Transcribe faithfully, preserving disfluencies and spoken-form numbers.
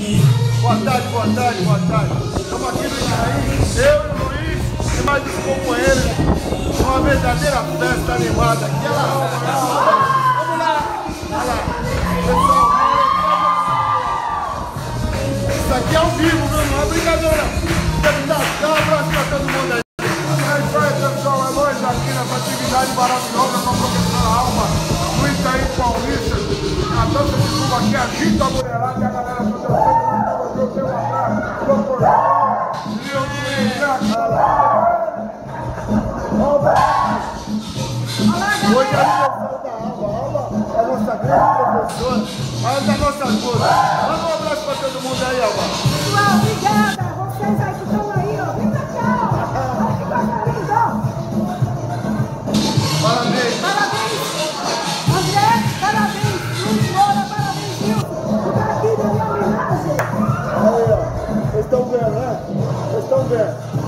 Boa tarde, boa tarde, boa tarde. Estamos aqui no Itaí, eu e o Luiz e mais os companheiros. Uma verdadeira festa animada aqui. Olha lá, vamos lá. Olha lá, pessoal. Isso aqui é ao vivo, viu? Não é brincadeira. Dá um abraço pra todo mundo aí. É isso aí, pessoal. É nós aqui nessa atividade maravilhosa com a professora Alma no Itaí Paulista. A dança de chuva aqui agita a mulherada e a galera tá dançando. Eu tenho um abraço, doutor. E eu hoje é aniversário da Alma. Alma é a nossa grande professora, mas a nossa esposa. Manda um abraço pra todo mundo aí, Alma. Pessoal, obrigada. Vocês aí que estão aí, ó. Vem pra cá, ó. Olha que coisa linda, ó. Parabéns. Parabéns. André, parabéns. Luiz Moura, parabéns, Wilson. Fica aqui na minha homenagem. Aí, ó. Vocês estão vendo, né? Vocês estão vendo.